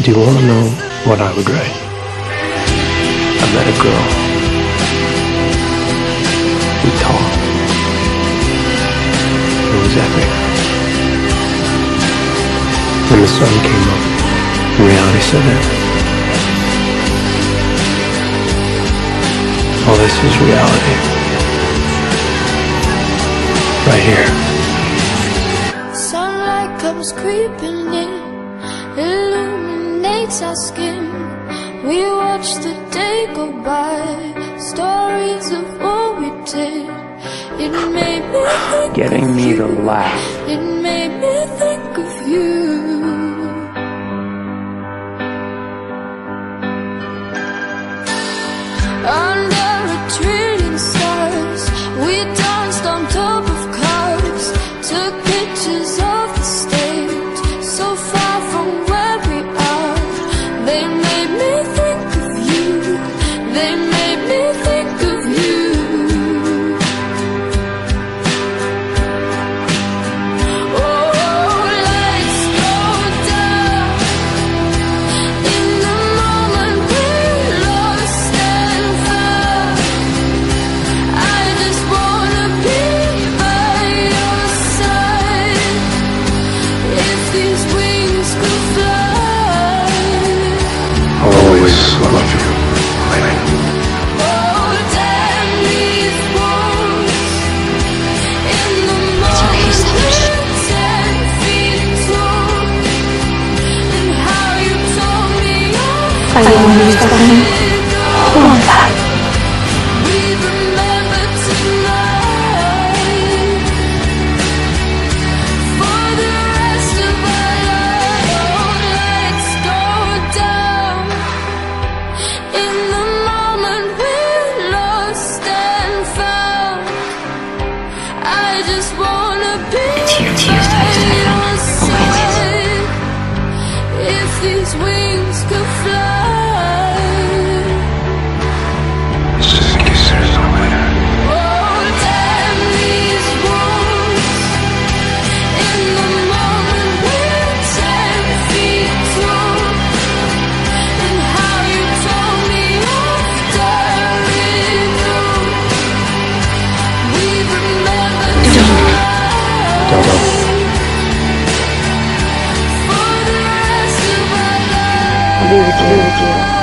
Do you want to know what I would write? I met a girl. We talked. It was epic. When the sun came up, reality set in. All this is reality. Right here. Sunlight comes creeping in, illuminates our skin. We watch the day go by, stories of what we did. It made me think Getting me to laugh. It made me think of you. Under a trillion stars, we danced on top of cars, took pictures of the stage, so far from where we are. They made me think of you. They made me think of you. Oh, lights go down. In the moment we're lost and found. I just wanna be by your side. If these wings could fly. I'll always love you. Oh, damn these walls. In the moment we're 10 feet tall. And how you told me I want you, Stefan. Hold on tight. we remember tonight. For the rest of our lives, go down. In the moment we're lost and found. I just wanna be by your side. If these wings could fly. Oh, damn these walls. In the moment we're 10 feet tall. And how you told me after it all. We remember tonight. Don't. For the rest of our lives. I'll be with you.